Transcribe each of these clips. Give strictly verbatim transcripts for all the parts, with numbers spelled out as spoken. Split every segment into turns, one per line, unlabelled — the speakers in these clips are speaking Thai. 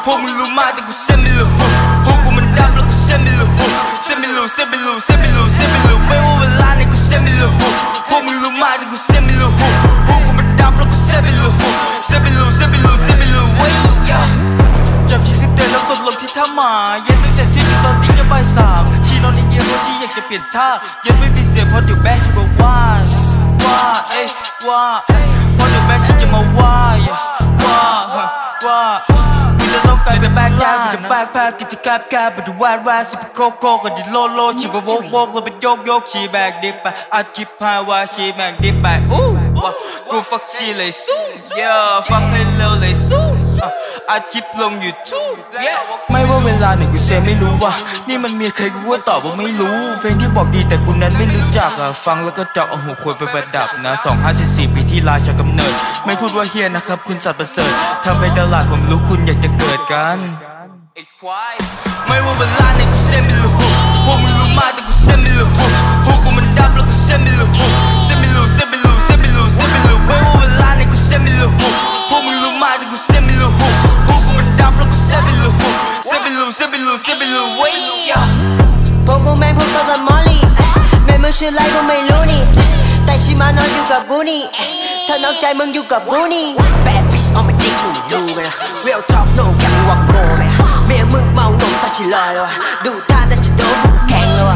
วกมึงรู้มากแต่กูเซไม่รู้หูกูมันดับแล้วกูเซไม่รู้เซไม่รู้เซไม่รู้เซไม่รู้เซไม่รู้ไม่ว่าเวลาไหนกูเซไม่รู้พวกมึงรู้มากแต่กูเซไม่รู้หูกูมันดับแล้วกูเซไม่รู้เซไม่รู้เซไม่รู้เซไม่รู้เว้ยจับที่ที่เต้นแล้วกดลงที่ท่าหมาเย็นตั้งแต่ที่ตอนนี้จะบ่ายสามชีนอนในเย็นเพราะที่อยากจะเปลี่ยนท่าเย็นไม่มีเสียงเพราะเดี๋ยวแม่ฉันบอกว่าว่าเอ้ว่าเพราะเดี๋ยวแม่ฉันจะมาว่าว่าว่ากูจะต้องการจะแบกยากูจะแบกแพกกูจะแกบแกบไปดูแวดแวดสิบโคโค่กันดิโลโลชีบะโวกโวกเราไปโยกโยกชีแบกดิบไปอัดคลิปพาว่าชีแบกดิบไปอู้ว่ากูฟักชีเลยสู้เยอะฟักให้เร็วเลยสู้อัดคลิปลงยูทูบไม่ว่าเวลาไหนกูเซไม่รู้ว่านี่มันมีใครกูก็ตอบว่าไม่รู้เพลงที่บอกดีแต่กูนั้นไม่รู้จักอะฟังแล้วก็จับเอาหัวควรไปประดับนะสองห้าสี่สี่ปีที่ราชากำเนิดไม่พูดว่าเฮียนะครับคุณสัตว์ประเสริฐทำไปตลาดผมรู้คุณอยากจะเกิดกันไอ้ควายไม่ว่าเวลาไหนกูเซไม่รู้พวกมึงรู้มากแต่กูเซไม่รู้หูกูมันดับแล้วกูเซไม่รู้เซไม่รู้เซไม่รู้เซไม่รู้เซไม่รู้ไม่ว่าเวลาไหนกูเซไม่รู้พวกมึงรู้มากแต่กูเซไม่รู้หูกูมันดับแล้วกูเซไม่รู้เซไม่รู้เซไม่รู้เซไม่รู้เว้ย
พวกกูแม่งพวกตัวกับมอลลี่แม่มึงชื่ออะไรก็ไม่รู้นี่แต่ชีมานอนอยู่กับกูนี่ถ้านอกใจมึงอยู่กับกูนี่ Bad bitch on my dick มึงรู้ไหมนะ Real talk no แกมึงวังโง่ไหมเมียมึงเมานมตาชิลอยเลยวะดูท่าน่าจะโดนพวกกูแข่งเลยวะ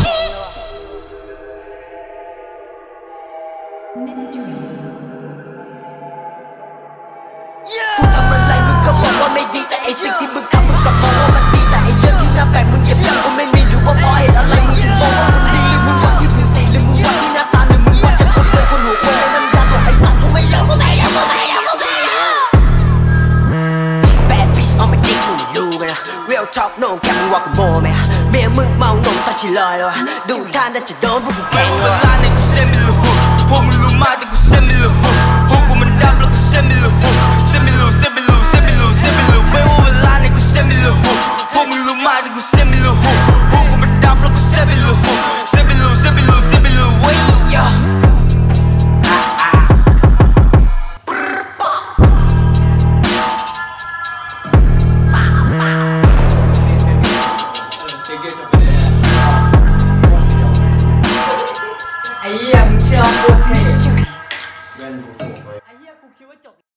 กูทำอะไรมึงก็บอกว่าไม่ดีแต่ไอสิ่งที่มึงทำมึงก็บอกว่ามันดีแต่ไอเรื่องที่น่าแปลกมึงเก็บยังกูไม่มีหรือว่าเพราะเหตุอะไรมึงถึงบอกว่าคนดีหรือมึงวัดที่ผิวสีหรือมึงวัดที่หน้าตาหรือมึงวัดจากคนรวยคนหัวคนในน้ำยาตัวไอสัตว์กูไม่เลิกกูไม่เลิกกูไม่เลิกกูไม่เลิก Bad bitch on my dick มึงรู้ไหมนะ Real talk no แกมึงว่ากูโม่ไหมเมียมึงเมานมตาชิลอยเลยวะดูท่าน่าจะโดนพวกกูแข่งเลยวะเวลาไหนกูเซไม่รู้พวกมึงรู้มากแต่กูเซไม่รู้หูกูมันดับแล้วกูเซไม่รู้เซไม่รู้เซไม่รู้เซไม่รู้เซไม่รู้ไม่ว่าเวลาไหนกูเซไม่รู้พวกมึงรู้มากแต่กูเซไม่รู้หูกูมันดับแล้วกูเซไม่รู้เซไม่รู้เซไม่รู้เซไม่รู้เว้ยไอ้เหี้ยมึงเชื่อโคตรเท่